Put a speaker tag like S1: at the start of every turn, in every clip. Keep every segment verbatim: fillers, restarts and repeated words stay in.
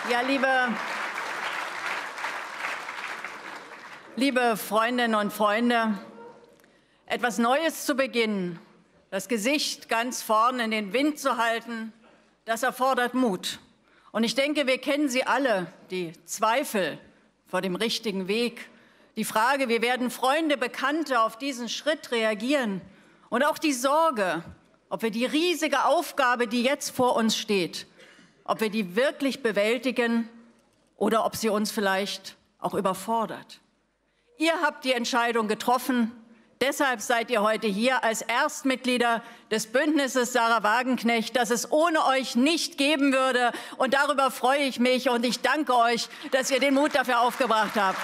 S1: Ja, liebe, liebe Freundinnen und Freunde, etwas Neues zu beginnen, das Gesicht ganz vorne in den Wind zu halten, das erfordert Mut. Und ich denke, wir kennen sie alle, die Zweifel vor dem richtigen Weg, die Frage, wie werden Freunde, Bekannte auf diesen Schritt reagieren und auch die Sorge, ob wir die riesige Aufgabe, die jetzt vor uns steht, ob wir die wirklich bewältigen oder ob sie uns vielleicht auch überfordert. Ihr habt die Entscheidung getroffen. Deshalb seid ihr heute hier als Erstmitglieder des Bündnisses Sarah Wagenknecht, das es ohne euch nicht geben würde. Und darüber freue ich mich und ich danke euch, dass ihr den Mut dafür aufgebracht habt.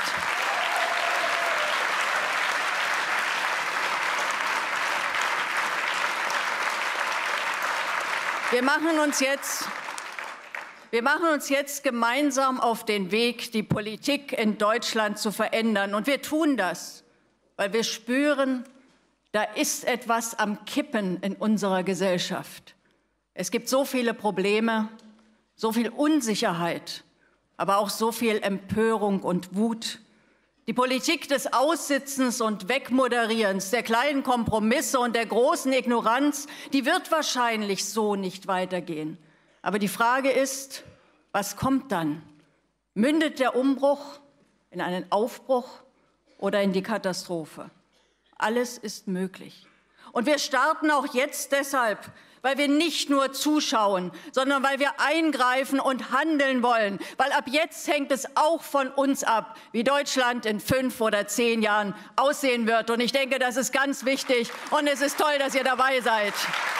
S1: Wir machen uns jetzt Wir machen uns jetzt gemeinsam auf den Weg, die Politik in Deutschland zu verändern. Und wir tun das, weil wir spüren, da ist etwas am Kippen in unserer Gesellschaft. Es gibt so viele Probleme, so viel Unsicherheit, aber auch so viel Empörung und Wut. Die Politik des Aussitzens und Wegmoderierens, der kleinen Kompromisse und der großen Ignoranz, die wird wahrscheinlich so nicht weitergehen. Aber die Frage ist, was kommt dann? Mündet der Umbruch in einen Aufbruch oder in die Katastrophe? Alles ist möglich. Und wir starten auch jetzt deshalb, weil wir nicht nur zuschauen, sondern weil wir eingreifen und handeln wollen. Weil ab jetzt hängt es auch von uns ab, wie Deutschland in fünf oder zehn Jahren aussehen wird. Und ich denke, das ist ganz wichtig. Und es ist toll, dass ihr dabei seid.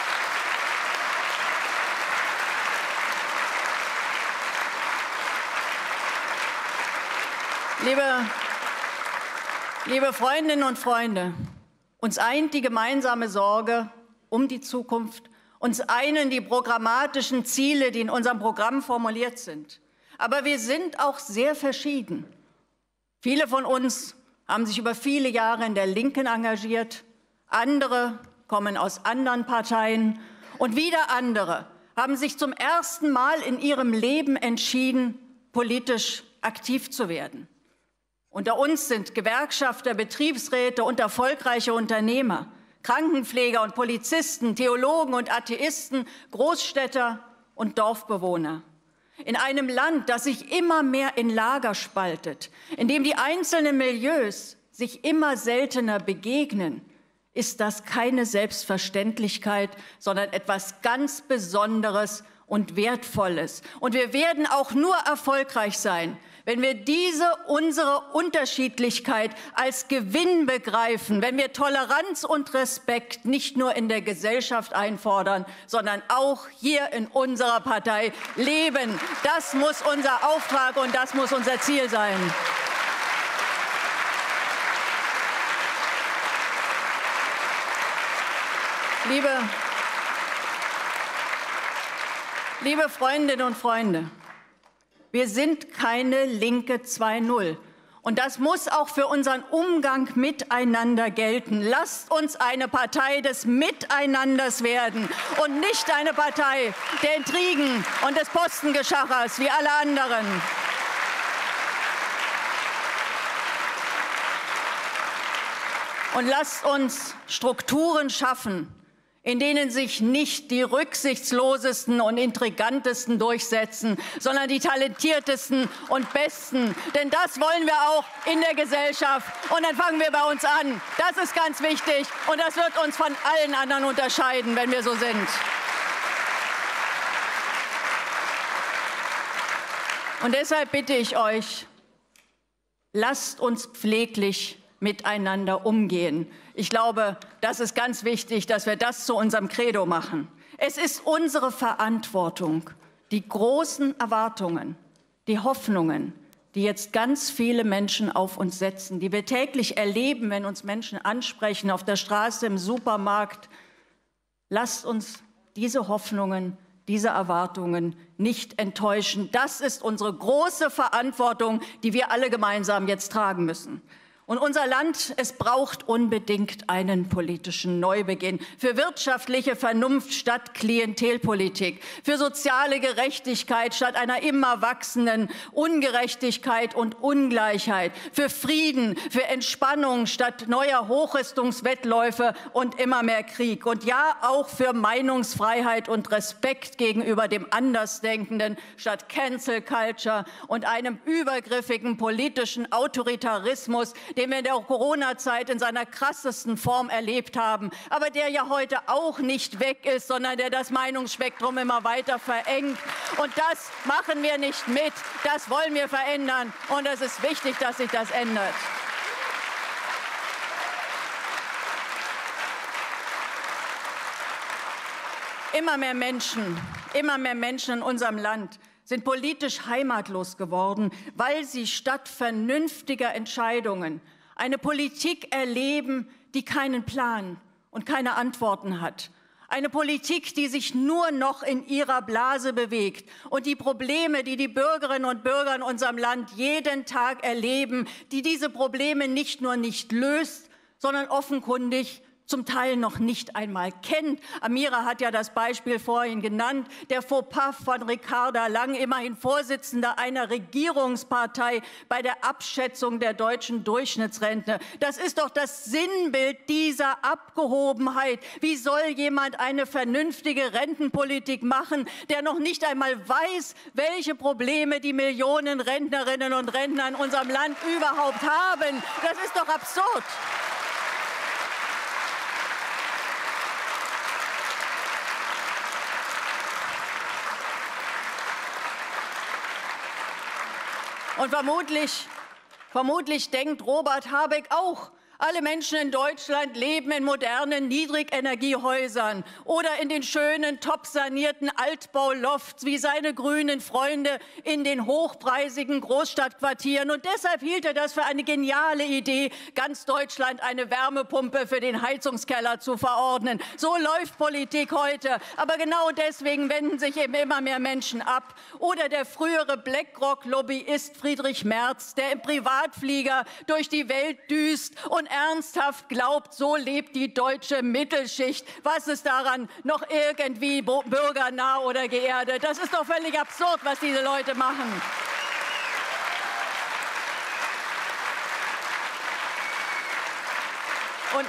S1: Liebe, liebe Freundinnen und Freunde, uns eint die gemeinsame Sorge um die Zukunft, uns einen die programmatischen Ziele, die in unserem Programm formuliert sind. Aber wir sind auch sehr verschieden. Viele von uns haben sich über viele Jahre in der Linken engagiert, andere kommen aus anderen Parteien und wieder andere haben sich zum ersten Mal in ihrem Leben entschieden, politisch aktiv zu werden. Unter uns sind Gewerkschafter, Betriebsräte und erfolgreiche Unternehmer, Krankenpfleger und Polizisten, Theologen und Atheisten, Großstädter und Dorfbewohner. In einem Land, das sich immer mehr in Lager spaltet, in dem die einzelnen Milieus sich immer seltener begegnen, ist das keine Selbstverständlichkeit, sondern etwas ganz Besonderes und Wertvolles. Und wir werden auch nur erfolgreich sein, wenn wir diese, unsere Unterschiedlichkeit als Gewinn begreifen, wenn wir Toleranz und Respekt nicht nur in der Gesellschaft einfordern, sondern auch hier in unserer Partei leben. Das muss unser Auftrag und das muss unser Ziel sein. Liebe, liebe Freundinnen und Freunde, wir sind keine Linke zwei null. Und das muss auch für unseren Umgang miteinander gelten. Lasst uns eine Partei des Miteinanders werden und nicht eine Partei der Intrigen und des Postengeschachers wie alle anderen. Und lasst uns Strukturen schaffen, in denen sich nicht die rücksichtslosesten und intrigantesten durchsetzen, sondern die talentiertesten und besten. Denn das wollen wir auch in der Gesellschaft. Und dann fangen wir bei uns an. Das ist ganz wichtig und das wird uns von allen anderen unterscheiden, wenn wir so sind. Und deshalb bitte ich euch, lasst uns pfleglich miteinander umgehen. Ich glaube, das ist ganz wichtig, dass wir das zu unserem Credo machen. Es ist unsere Verantwortung, die großen Erwartungen, die Hoffnungen, die jetzt ganz viele Menschen auf uns setzen, die wir täglich erleben, wenn uns Menschen ansprechen, auf der Straße, im Supermarkt. Lasst uns diese Hoffnungen, diese Erwartungen nicht enttäuschen. Das ist unsere große Verantwortung, die wir alle gemeinsam jetzt tragen müssen. Und unser Land, es braucht unbedingt einen politischen Neubeginn für wirtschaftliche Vernunft statt Klientelpolitik, für soziale Gerechtigkeit statt einer immer wachsenden Ungerechtigkeit und Ungleichheit, für Frieden, für Entspannung statt neuer Hochrüstungswettläufe und immer mehr Krieg. Und ja, auch für Meinungsfreiheit und Respekt gegenüber dem Andersdenkenden statt Cancel Culture und einem übergriffigen politischen Autoritarismus, den wir in der Corona-Zeit in seiner krassesten Form erlebt haben, aber der ja heute auch nicht weg ist, sondern der das Meinungsspektrum immer weiter verengt. Und das machen wir nicht mit, das wollen wir verändern und es ist wichtig, dass sich das ändert. Immer mehr Menschen, immer mehr Menschen in unserem Land sind politisch heimatlos geworden, weil sie statt vernünftiger Entscheidungen eine Politik erleben, die keinen Plan und keine Antworten hat. Eine Politik, die sich nur noch in ihrer Blase bewegt und die Probleme, die die Bürgerinnen und Bürger in unserem Land jeden Tag erleben, die diese Probleme nicht nur nicht löst, sondern offenkundig zum Teil noch nicht einmal kennt. Amira hat ja das Beispiel vorhin genannt, der Fauxpas von Ricarda Lang, immerhin Vorsitzender einer Regierungspartei bei der Abschätzung der deutschen Durchschnittsrente. Das ist doch das Sinnbild dieser Abgehobenheit. Wie soll jemand eine vernünftige Rentenpolitik machen, der noch nicht einmal weiß, welche Probleme die Millionen Rentnerinnen und Rentner in unserem Land überhaupt haben? Das ist doch absurd. Und vermutlich, vermutlich denkt Robert Habeck auch, alle Menschen in Deutschland leben in modernen Niedrigenergiehäusern oder in den schönen, top sanierten Altbaulofts wie seine grünen Freunde in den hochpreisigen Großstadtquartieren. Und deshalb hielt er das für eine geniale Idee, ganz Deutschland eine Wärmepumpe für den Heizungskeller zu verordnen. So läuft Politik heute. Aber genau deswegen wenden sich eben immer mehr Menschen ab. Oder der frühere BlackRock-Lobbyist Friedrich Merz, der im Privatflieger durch die Welt düst und ernsthaft glaubt, so lebt die deutsche Mittelschicht. Was ist daran noch irgendwie bürgernah oder geerdet? Das ist doch völlig absurd, was diese Leute machen. Und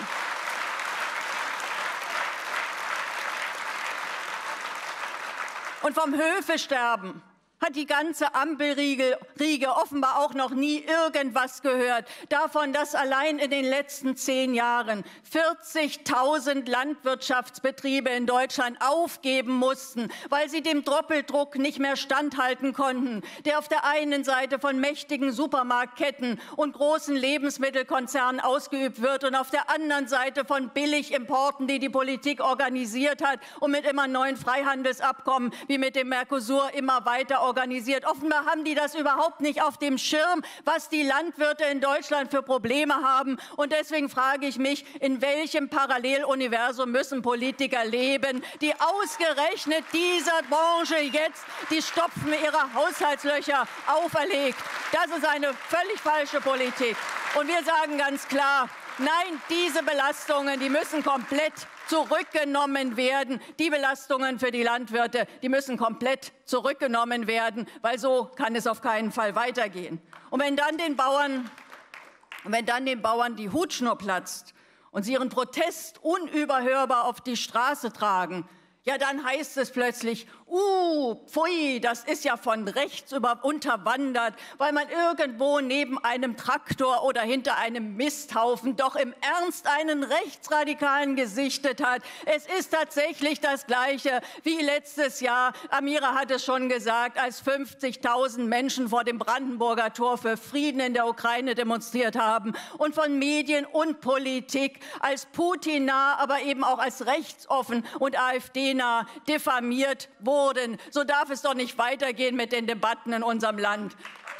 S1: Und vom Höfesterben hat die ganze Ampelriege offenbar auch noch nie irgendwas gehört. Davon, dass allein in den letzten zehn Jahren vierzigtausend Landwirtschaftsbetriebe in Deutschland aufgeben mussten, weil sie dem Doppeldruck nicht mehr standhalten konnten, der auf der einen Seite von mächtigen Supermarktketten und großen Lebensmittelkonzernen ausgeübt wird und auf der anderen Seite von Billigimporten, die die Politik organisiert hat und mit immer neuen Freihandelsabkommen wie mit dem Mercosur immer weiter organisiert. Offenbar haben die das überhaupt nicht auf dem Schirm, was die Landwirte in Deutschland für Probleme haben. Und deswegen frage ich mich, in welchem Paralleluniversum müssen Politiker leben, die ausgerechnet dieser Branche jetzt die Stopfen ihrer Haushaltslöcher auferlegt. Das ist eine völlig falsche Politik. Und wir sagen ganz klar, nein, diese Belastungen, die müssen komplett zurückgenommen werden. Die Belastungen für die Landwirte, die müssen komplett zurückgenommen werden, weil so kann es auf keinen Fall weitergehen. Und wenn dann den Bauern, wenn dann den Bauern die Hutschnur platzt und sie ihren Protest unüberhörbar auf die Straße tragen, ja, dann heißt es plötzlich, uh, pfui, das ist ja von rechts über unterwandert, weil man irgendwo neben einem Traktor oder hinter einem Misthaufen doch im Ernst einen Rechtsradikalen gesichtet hat. Es ist tatsächlich das Gleiche wie letztes Jahr, Amira hat es schon gesagt, als fünfzigtausend Menschen vor dem Brandenburger Tor für Frieden in der Ukraine demonstriert haben und von Medien und Politik als Putin-nah, aber eben auch als rechtsoffen und AfD diffamiert wurden. So darf es doch nicht weitergehen mit den Debatten in unserem Land.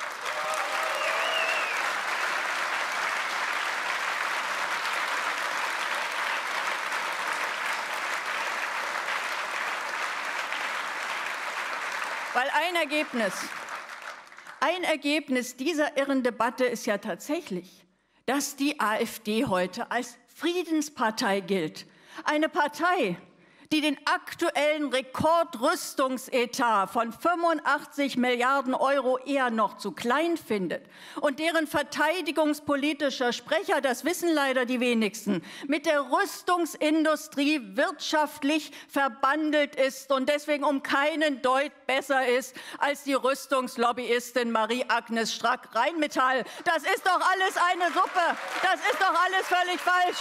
S1: Weil ein Ergebnis, ein Ergebnis dieser irren Debatte ist ja tatsächlich, dass die AfD heute als Friedenspartei gilt. Eine Partei, die den aktuellen Rekordrüstungsetat von fünfundachtzig Milliarden Euro eher noch zu klein findet und deren verteidigungspolitischer Sprecher, das wissen leider die wenigsten, mit der Rüstungsindustrie wirtschaftlich verbandelt ist und deswegen um keinen Deut besser ist als die Rüstungslobbyistin Marie-Agnes Strack-Rheinmetall. Das ist doch alles eine Suppe. Das ist doch alles völlig falsch.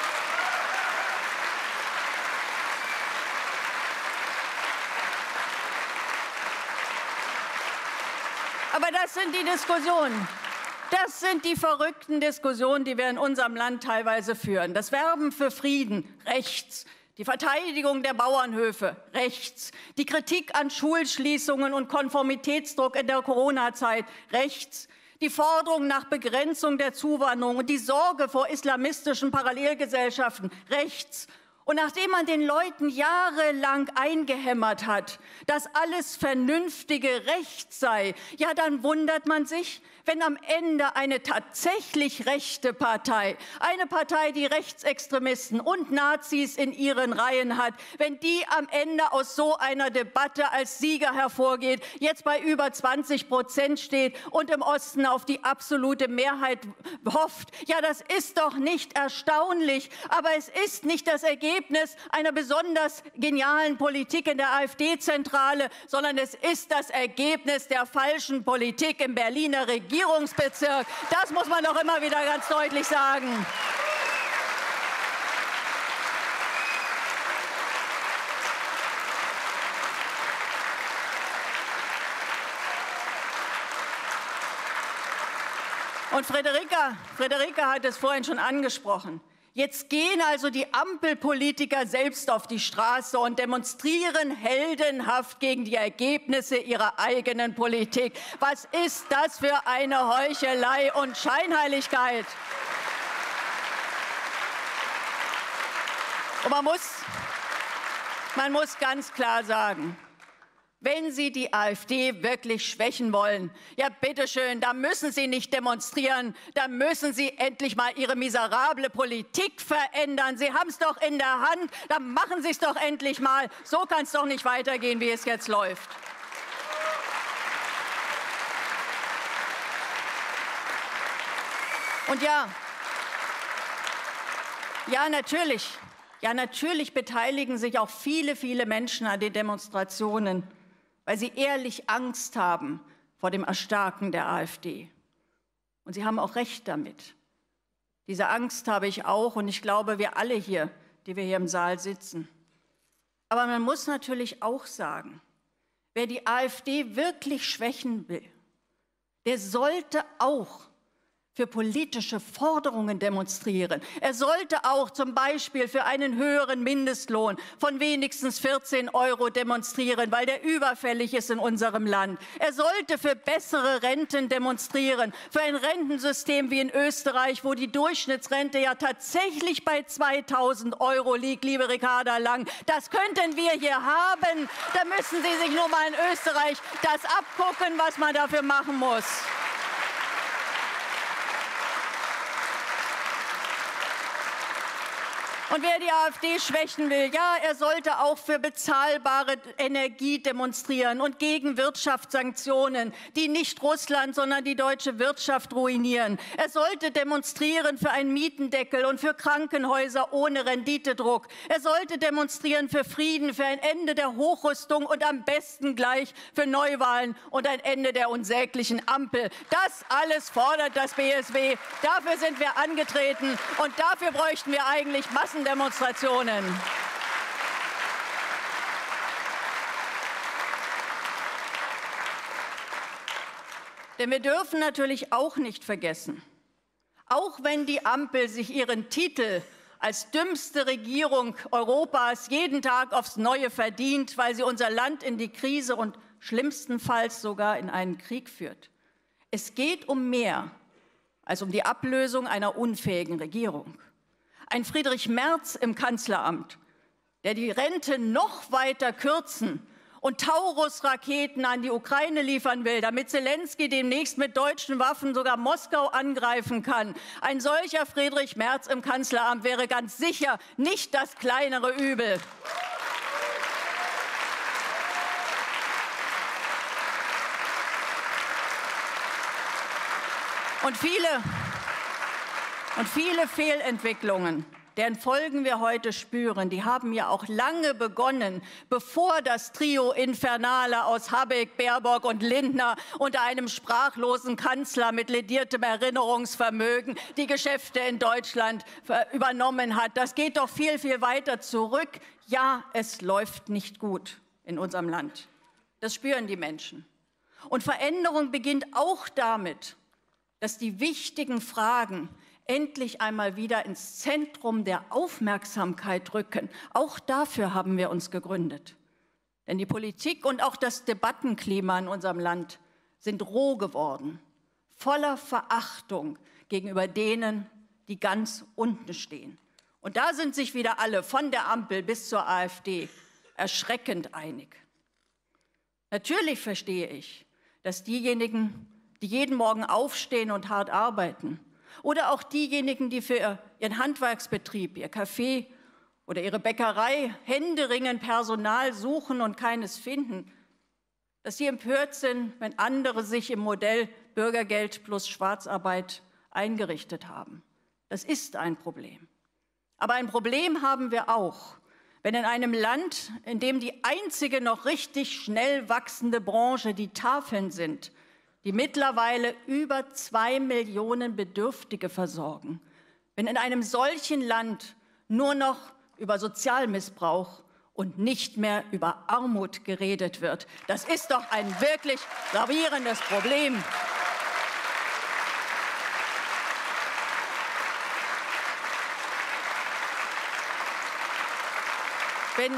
S1: Aber das sind die Diskussionen. Das sind die verrückten Diskussionen, die wir in unserem Land teilweise führen. Das Werben für Frieden, rechts. Die Verteidigung der Bauernhöfe, rechts. Die Kritik an Schulschließungen und Konformitätsdruck in der Corona-Zeit, rechts. Die Forderung nach Begrenzung der Zuwanderung und die Sorge vor islamistischen Parallelgesellschaften, rechts. Und nachdem man den Leuten jahrelang eingehämmert hat, dass alles vernünftige Recht sei, ja, dann wundert man sich, wenn am Ende eine tatsächlich rechte Partei, eine Partei, die Rechtsextremisten und Nazis in ihren Reihen hat, wenn die am Ende aus so einer Debatte als Sieger hervorgeht, jetzt bei über zwanzig Prozent steht und im Osten auf die absolute Mehrheit hofft. Ja, das ist doch nicht erstaunlich, aber es ist nicht das Ergebnis einer besonders genialen Politik in der AfD-Zentrale, sondern es ist das Ergebnis der falschen Politik im Berliner Regierungsbezirk. Das muss man doch immer wieder ganz deutlich sagen. Und Friederike, Friederike hat es vorhin schon angesprochen. Jetzt gehen also die Ampelpolitiker selbst auf die Straße und demonstrieren heldenhaft gegen die Ergebnisse ihrer eigenen Politik. Was ist das für eine Heuchelei und Scheinheiligkeit? Und man muss, man muss ganz klar sagen, wenn Sie die AfD wirklich schwächen wollen, ja bitteschön, da müssen Sie nicht demonstrieren, da müssen Sie endlich mal Ihre miserable Politik verändern. Sie haben es doch in der Hand, dann machen Sie es doch endlich mal. So kann es doch nicht weitergehen, wie es jetzt läuft. Und ja, ja natürlich, ja natürlich beteiligen sich auch viele, viele Menschen an den Demonstrationen, weil sie ehrlich Angst haben vor dem Erstarken der AfD. Und sie haben auch recht damit. Diese Angst habe ich auch und ich glaube, wir alle hier, die wir hier im Saal sitzen. Aber man muss natürlich auch sagen, wer die AfD wirklich schwächen will, der sollte auch für politische Forderungen demonstrieren. Er sollte auch zum Beispiel für einen höheren Mindestlohn von wenigstens vierzehn Euro demonstrieren, weil der überfällig ist in unserem Land. Er sollte für bessere Renten demonstrieren, für ein Rentensystem wie in Österreich, wo die Durchschnittsrente ja tatsächlich bei zweitausend Euro liegt, liebe Ricarda Lang. Das könnten wir hier haben. Da müssen Sie sich nur mal in Österreich das abgucken, was man dafür machen muss. Und wer die AfD schwächen will, ja, er sollte auch für bezahlbare Energie demonstrieren und gegen Wirtschaftssanktionen, die nicht Russland, sondern die deutsche Wirtschaft ruinieren. Er sollte demonstrieren für einen Mietendeckel und für Krankenhäuser ohne Renditedruck. Er sollte demonstrieren für Frieden, für ein Ende der Hochrüstung und am besten gleich für Neuwahlen und ein Ende der unsäglichen Ampel. Das alles fordert das B S W. Dafür sind wir angetreten und dafür bräuchten wir eigentlich Massen Demonstrationen. Denn wir dürfen natürlich auch nicht vergessen, auch wenn die Ampel sich ihren Titel als dümmste Regierung Europas jeden Tag aufs Neue verdient, weil sie unser Land in die Krise und schlimmstenfalls sogar in einen Krieg führt. Es geht um mehr als um die Ablösung einer unfähigen Regierung. Ein Friedrich Merz im Kanzleramt, der die Rente noch weiter kürzen und Taurus-Raketen an die Ukraine liefern will, damit Zelensky demnächst mit deutschen Waffen sogar Moskau angreifen kann. Ein solcher Friedrich Merz im Kanzleramt wäre ganz sicher nicht das kleinere Übel. Und viele, und viele Fehlentwicklungen, deren Folgen wir heute spüren, die haben ja auch lange begonnen, bevor das Trio Infernale aus Habeck, Baerbock und Lindner unter einem sprachlosen Kanzler mit lediertem Erinnerungsvermögen die Geschäfte in Deutschland übernommen hat. Das geht doch viel, viel weiter zurück. Ja, es läuft nicht gut in unserem Land. Das spüren die Menschen. Und Veränderung beginnt auch damit, dass die wichtigen Fragen endlich einmal wieder ins Zentrum der Aufmerksamkeit rücken. Auch dafür haben wir uns gegründet. Denn die Politik und auch das Debattenklima in unserem Land sind roh geworden, voller Verachtung gegenüber denen, die ganz unten stehen. Und da sind sich wieder alle, von der Ampel bis zur AfD, erschreckend einig. Natürlich verstehe ich, dass diejenigen, die jeden Morgen aufstehen und hart arbeiten, oder auch diejenigen, die für ihren Handwerksbetrieb, ihr Café oder ihre Bäckerei händeringend Personal suchen und keines finden, dass sie empört sind, wenn andere sich im Modell Bürgergeld plus Schwarzarbeit eingerichtet haben. Das ist ein Problem. Aber ein Problem haben wir auch, wenn in einem Land, in dem die einzige noch richtig schnell wachsende Branche die Tafeln sind, die mittlerweile über zwei Millionen Bedürftige versorgen, wenn in einem solchen Land nur noch über Sozialmissbrauch und nicht mehr über Armut geredet wird. Das ist doch ein wirklich gravierendes Problem. Wenn,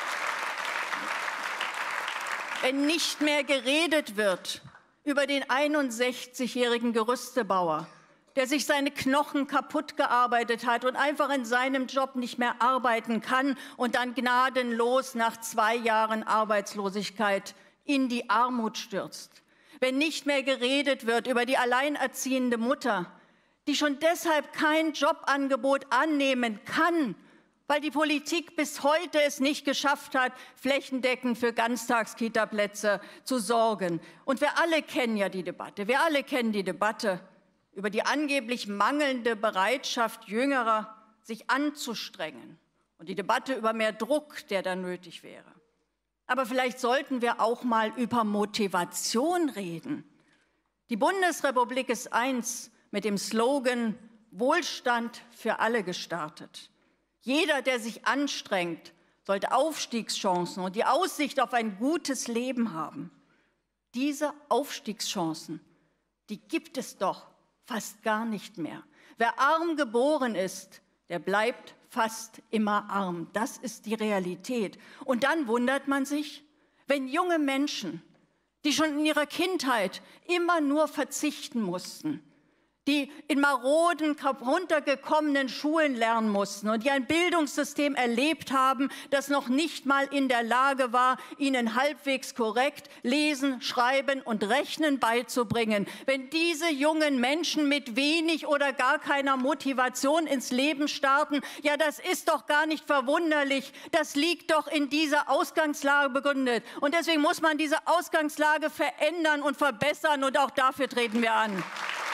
S1: wenn nicht mehr geredet wird über den einundsechzigjährigen Gerüstebauer, der sich seine Knochen kaputt gearbeitet hat und einfach in seinem Job nicht mehr arbeiten kann und dann gnadenlos nach zwei Jahren Arbeitslosigkeit in die Armut stürzt. Wenn nicht mehr geredet wird über die alleinerziehende Mutter, die schon deshalb kein Jobangebot annehmen kann, weil die Politik bis heute es nicht geschafft hat, flächendeckend für Ganztagskita-Plätze zu sorgen. Und wir alle kennen ja die Debatte. Wir alle kennen die Debatte über die angeblich mangelnde Bereitschaft Jüngerer, sich anzustrengen. Und die Debatte über mehr Druck, der da nötig wäre. Aber vielleicht sollten wir auch mal über Motivation reden. Die Bundesrepublik ist einst mit dem Slogan Wohlstand für alle gestartet. Jeder, der sich anstrengt, sollte Aufstiegschancen und die Aussicht auf ein gutes Leben haben. Diese Aufstiegschancen, die gibt es doch fast gar nicht mehr. Wer arm geboren ist, der bleibt fast immer arm. Das ist die Realität. Und dann wundert man sich, wenn junge Menschen, die schon in ihrer Kindheit immer nur verzichten mussten, die in maroden, heruntergekommenen Schulen lernen mussten und die ein Bildungssystem erlebt haben, das noch nicht mal in der Lage war, ihnen halbwegs korrekt Lesen, Schreiben und Rechnen beizubringen. Wenn diese jungen Menschen mit wenig oder gar keiner Motivation ins Leben starten, ja, das ist doch gar nicht verwunderlich. Das liegt doch in dieser Ausgangslage begründet. Und deswegen muss man diese Ausgangslage verändern und verbessern, und auch dafür treten wir an.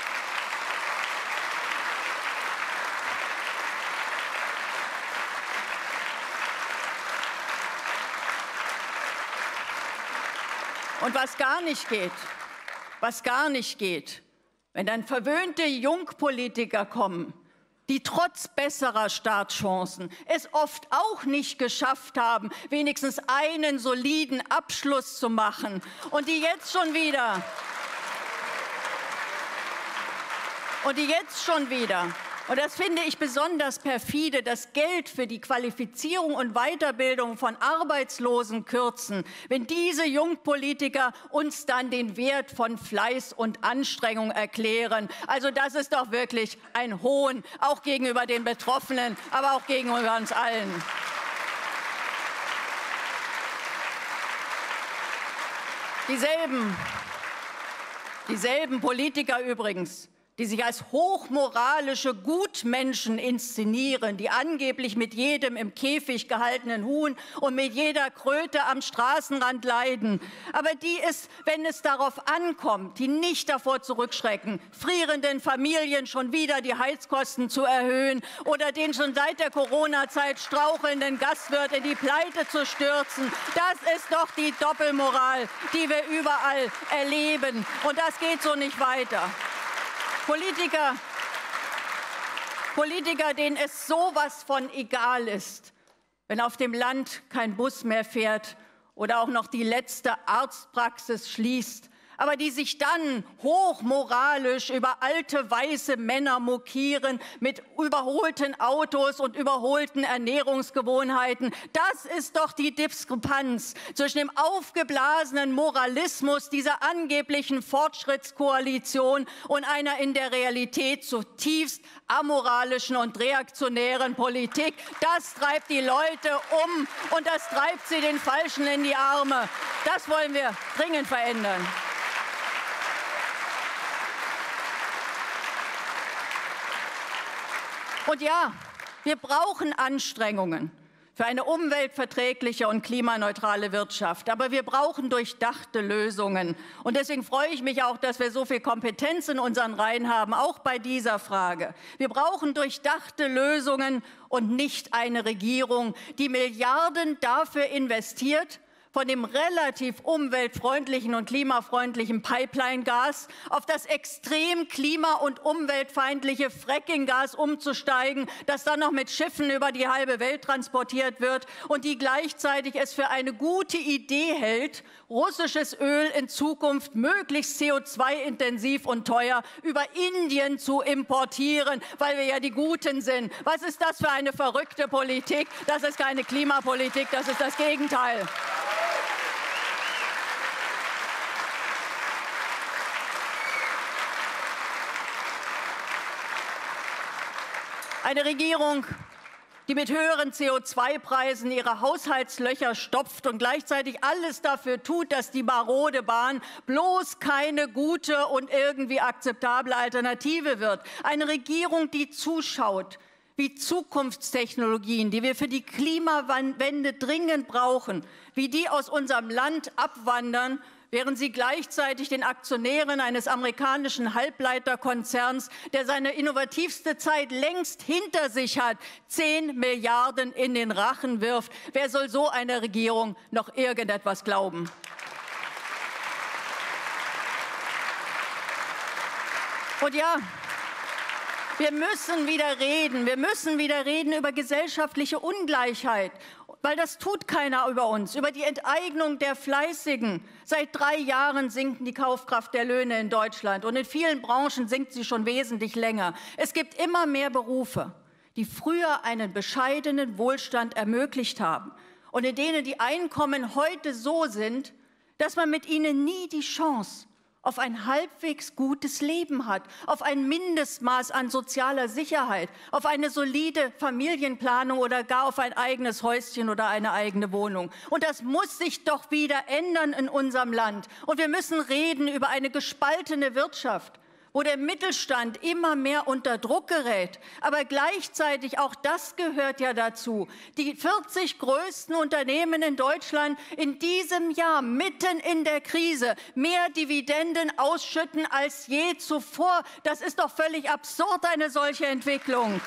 S1: Und was gar nicht geht, was gar nicht geht, wenn dann verwöhnte Jungpolitiker kommen, die trotz besserer Startchancen es oft auch nicht geschafft haben, wenigstens einen soliden Abschluss zu machen, und die jetzt schon wieder und die jetzt schon wieder Und das finde ich besonders perfide, das Geld für die Qualifizierung und Weiterbildung von Arbeitslosen kürzen, wenn diese Jungpolitiker uns dann den Wert von Fleiß und Anstrengung erklären. Also das ist doch wirklich ein Hohn, auch gegenüber den Betroffenen, aber auch gegenüber uns allen. Dieselben, dieselben Politiker übrigens, die sich als hochmoralische Gutmenschen inszenieren, die angeblich mit jedem im Käfig gehaltenen Huhn und mit jeder Kröte am Straßenrand leiden, aber die es, wenn es darauf ankommt, die nicht davor zurückschrecken, frierenden Familien schon wieder die Heizkosten zu erhöhen oder den schon seit der Corona-Zeit strauchelnden Gastwirt in die Pleite zu stürzen. Das ist doch die Doppelmoral, die wir überall erleben. Und das geht so nicht weiter. Politiker, Politiker, denen es sowas von egal ist, wenn auf dem Land kein Bus mehr fährt oder auch noch die letzte Arztpraxis schließt, aber die sich dann hochmoralisch über alte weiße Männer mokieren mit überholten Autos und überholten Ernährungsgewohnheiten. Das ist doch die Diskrepanz zwischen dem aufgeblasenen Moralismus dieser angeblichen Fortschrittskoalition und einer in der Realität zutiefst amoralischen und reaktionären Politik. Das treibt die Leute um und das treibt sie den Falschen in die Arme. Das wollen wir dringend verändern. Und ja, wir brauchen Anstrengungen für eine umweltverträgliche und klimaneutrale Wirtschaft. Aber wir brauchen durchdachte Lösungen. Und deswegen freue ich mich auch, dass wir so viel Kompetenz in unseren Reihen haben, auch bei dieser Frage. Wir brauchen durchdachte Lösungen und nicht eine Regierung, die Milliarden dafür investiert, von dem relativ umweltfreundlichen und klimafreundlichen Pipeline-Gas auf das extrem klima- und umweltfeindliche Fracking-Gas umzusteigen, das dann noch mit Schiffen über die halbe Welt transportiert wird und die gleichzeitig es für eine gute Idee hält, russisches Öl in Zukunft möglichst C O zwei intensiv und teuer über Indien zu importieren, weil wir ja die Guten sind. Was ist das für eine verrückte Politik? Das ist keine Klimapolitik, das ist das Gegenteil. Eine Regierung, die mit höheren C O zwei Preisen ihre Haushaltslöcher stopft und gleichzeitig alles dafür tut, dass die marode Bahn bloß keine gute und irgendwie akzeptable Alternative wird. Eine Regierung, die zuschaut, wie Zukunftstechnologien, die wir für die Klimawende dringend brauchen, wie die aus unserem Land abwandern, während sie gleichzeitig den Aktionären eines amerikanischen Halbleiterkonzerns, der seine innovativste Zeit längst hinter sich hat, zehn Milliarden in den Rachen wirft. Wer soll so einer Regierung noch irgendetwas glauben? Und ja, wir müssen wieder reden. Wir müssen wieder reden über gesellschaftliche Ungleichheit. Weil das tut keiner über uns, über die Enteignung der Fleißigen. Seit drei Jahren sinkt die Kaufkraft der Löhne in Deutschland und in vielen Branchen sinkt sie schon wesentlich länger. Es gibt immer mehr Berufe, die früher einen bescheidenen Wohlstand ermöglicht haben und in denen die Einkommen heute so sind, dass man mit ihnen nie die Chance auf ein halbwegs gutes Leben hat, auf ein Mindestmaß an sozialer Sicherheit, auf eine solide Familienplanung oder gar auf ein eigenes Häuschen oder eine eigene Wohnung. Und das muss sich doch wieder ändern in unserem Land. Und wir müssen reden über eine gespaltene Wirtschaft, wo der Mittelstand immer mehr unter Druck gerät. Aber gleichzeitig, auch das gehört ja dazu, die vierzig größten Unternehmen in Deutschland in diesem Jahr mitten in der Krise mehr Dividenden ausschütten als je zuvor. Das ist doch völlig absurd, eine solche Entwicklung.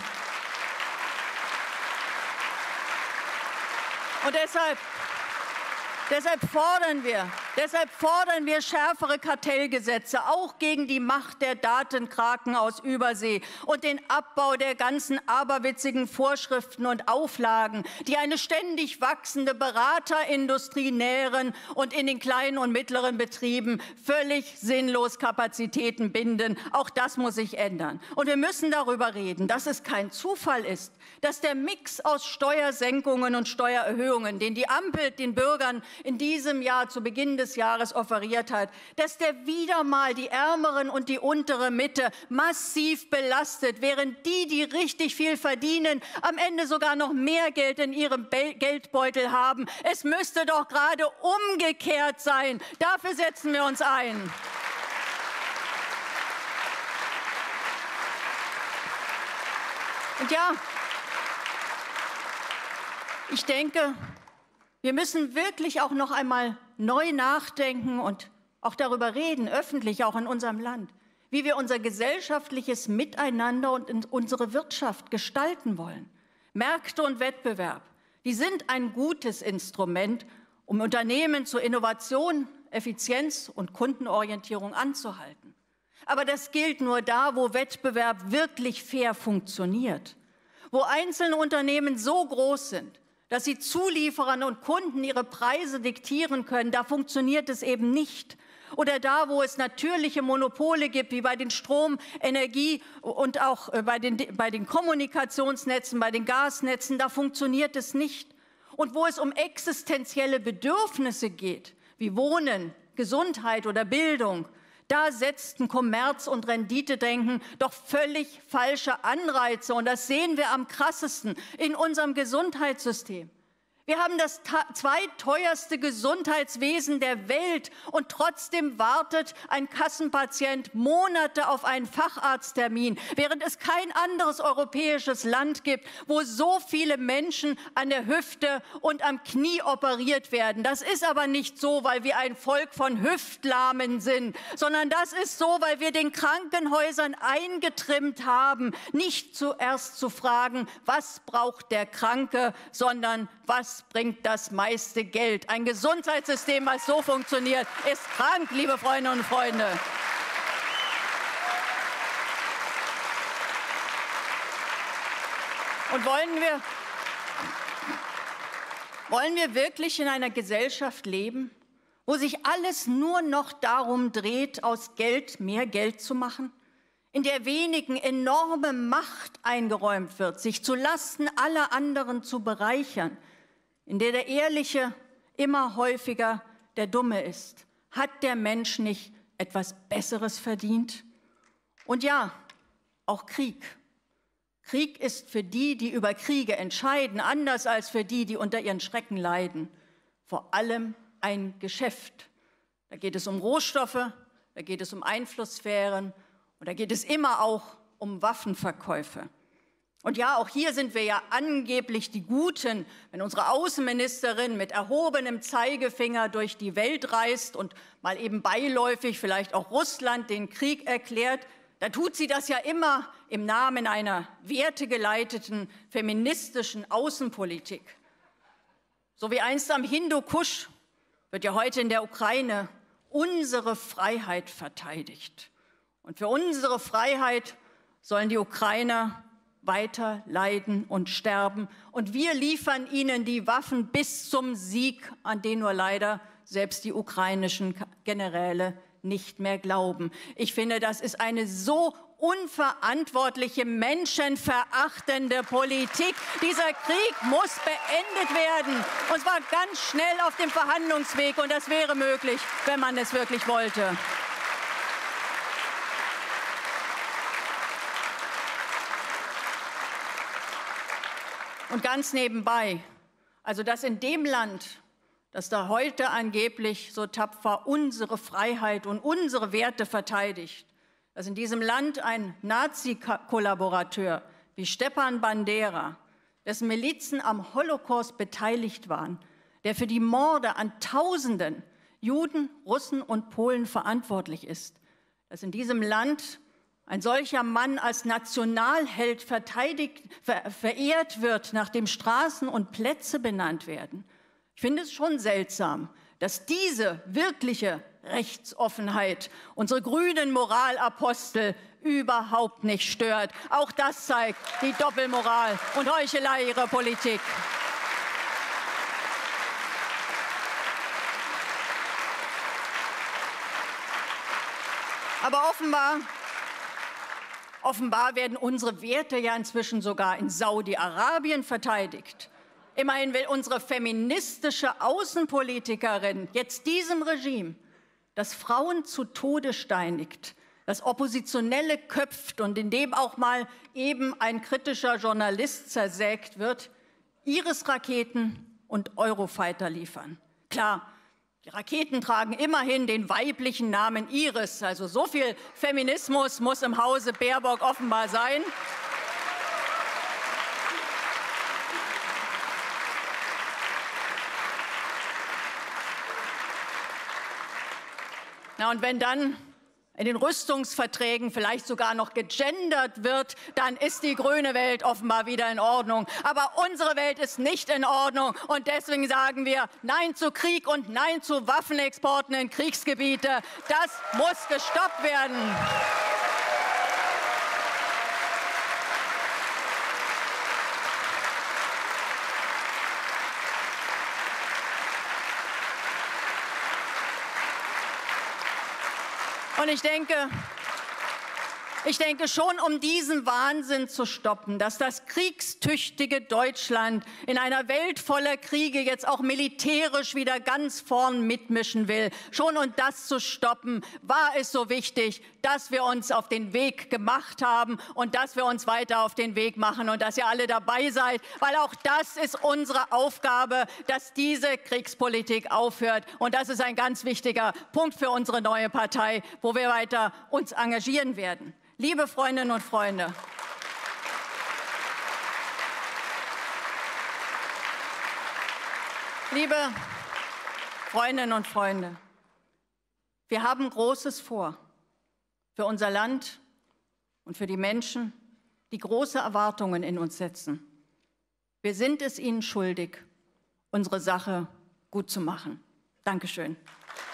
S1: Und deshalb Deshalb fordern wir, deshalb fordern wir schärfere Kartellgesetze, auch gegen die Macht der Datenkraken aus Übersee und den Abbau der ganzen aberwitzigen Vorschriften und Auflagen, die eine ständig wachsende Beraterindustrie nähren und in den kleinen und mittleren Betrieben völlig sinnlos Kapazitäten binden. Auch das muss sich ändern. Und wir müssen darüber reden, dass es kein Zufall ist, dass der Mix aus Steuersenkungen und Steuererhöhungen, den die Ampel den Bürgern in diesem Jahr zu Beginn des Jahres offeriert hat, dass der wieder mal die Ärmeren und die untere Mitte massiv belastet, während die, die richtig viel verdienen, am Ende sogar noch mehr Geld in ihrem Be- Geldbeutel haben. Es müsste doch gerade umgekehrt sein. Dafür setzen wir uns ein. Und ja, ich denke, wir müssen wirklich auch noch einmal neu nachdenken und auch darüber reden, öffentlich auch in unserem Land, wie wir unser gesellschaftliches Miteinander und unsere Wirtschaft gestalten wollen. Märkte und Wettbewerb, die sind ein gutes Instrument, um Unternehmen zur Innovation, Effizienz und Kundenorientierung anzuhalten. Aber das gilt nur da, wo Wettbewerb wirklich fair funktioniert, wo einzelne Unternehmen so groß sind, dass sie Zulieferern und Kunden ihre Preise diktieren können. Da funktioniert es eben nicht. Oder da, wo es natürliche Monopole gibt, wie bei den Strom-, Energie- und auch bei den, bei den Kommunikationsnetzen, bei den Gasnetzen, da funktioniert es nicht. Und wo es um existenzielle Bedürfnisse geht, wie Wohnen, Gesundheit oder Bildung, da setzten Kommerz- und Renditedenken doch völlig falsche Anreize. Und das sehen wir am krassesten in unserem Gesundheitssystem. Wir haben das zweitteuerste Gesundheitswesen der Welt und trotzdem wartet ein Kassenpatient Monate auf einen Facharzttermin, während es kein anderes europäisches Land gibt, wo so viele Menschen an der Hüfte und am Knie operiert werden. Das ist aber nicht so, weil wir ein Volk von Hüftlahmen sind, sondern das ist so, weil wir den Krankenhäusern eingetrimmt haben, nicht zuerst zu fragen, was braucht der Kranke, sondern was bringt das meiste Geld. Ein Gesundheitssystem, was so funktioniert, ist krank, liebe Freundinnen und Freunde. Und wollen wir, wollen wir wirklich in einer Gesellschaft leben, wo sich alles nur noch darum dreht, aus Geld mehr Geld zu machen? In der wenigen enorme Macht eingeräumt wird, sich zu Lasten aller anderen zu bereichern, in der der Ehrliche immer häufiger der Dumme ist. Hat der Mensch nicht etwas Besseres verdient? Und ja, auch Krieg. Krieg ist für die, die über Kriege entscheiden, anders als für die, die unter ihren Schrecken leiden, vor allem ein Geschäft. Da geht es um Rohstoffe, da geht es um Einflusssphären und da geht es immer auch um Waffenverkäufe. Und ja, auch hier sind wir ja angeblich die Guten, wenn unsere Außenministerin mit erhobenem Zeigefinger durch die Welt reist und mal eben beiläufig vielleicht auch Russland den Krieg erklärt, da tut sie das ja immer im Namen einer wertegeleiteten feministischen Außenpolitik. So wie einst am Hindukusch wird ja heute in der Ukraine unsere Freiheit verteidigt. Und für unsere Freiheit sollen die Ukrainer weiter leiden und sterben. Und wir liefern ihnen die Waffen bis zum Sieg, an den nur leider selbst die ukrainischen Generäle nicht mehr glauben. Ich finde, das ist eine so unverantwortliche, menschenverachtende Politik. Dieser Krieg muss beendet werden. Und zwar ganz schnell auf dem Verhandlungsweg. Und das wäre möglich, wenn man es wirklich wollte. Und ganz nebenbei, also dass in dem Land, das da heute angeblich so tapfer unsere Freiheit und unsere Werte verteidigt, dass in diesem Land ein Nazi-Kollaborateur wie Stepan Bandera, dessen Milizen am Holocaust beteiligt waren, der für die Morde an Tausenden Juden, Russen und Polen verantwortlich ist, dass in diesem Land ein solcher Mann als Nationalheld verteidigt, ver, verehrt wird, nachdem Straßen und Plätze benannt werden. Ich finde es schon seltsam, dass diese wirkliche Rechtsoffenheit unsere grünen Moralapostel überhaupt nicht stört. Auch das zeigt die Doppelmoral und Heuchelei ihrer Politik. Aber offenbar Offenbar werden unsere Werte ja inzwischen sogar in Saudi-Arabien verteidigt. Immerhin will unsere feministische Außenpolitikerin jetzt diesem Regime, das Frauen zu Tode steinigt, das Oppositionelle köpft und in dem auch mal eben ein kritischer Journalist zersägt wird, Iris-Raketen und Eurofighter liefern. Klar, die Raketen tragen immerhin den weiblichen Namen Iris, also so viel Feminismus muss im Hause Baerbock offenbar sein. Na, und wenn dann in den Rüstungsverträgen vielleicht sogar noch gegendert wird, dann ist die grüne Welt offenbar wieder in Ordnung. Aber unsere Welt ist nicht in Ordnung. Und deswegen sagen wir Nein zu Krieg und Nein zu Waffenexporten in Kriegsgebiete. Das muss gestoppt werden. Und ich denke, ich denke schon, um diesen Wahnsinn zu stoppen, dass das kriegstüchtige Deutschland in einer Welt voller Kriege jetzt auch militärisch wieder ganz vorn mitmischen will, schon um das zu stoppen, war es so wichtig, dass wir uns auf den Weg gemacht haben und dass wir uns weiter auf den Weg machen und dass ihr alle dabei seid, weil auch das ist unsere Aufgabe, dass diese Kriegspolitik aufhört. Und das ist ein ganz wichtiger Punkt für unsere neue Partei, wo wir weiter uns engagieren werden. Liebe Freundinnen und Freunde, liebe Freundinnen und Freunde, wir haben Großes vor für unser Land und für die Menschen, die große Erwartungen in uns setzen. Wir sind es ihnen schuldig, unsere Sache gut zu machen. Dankeschön.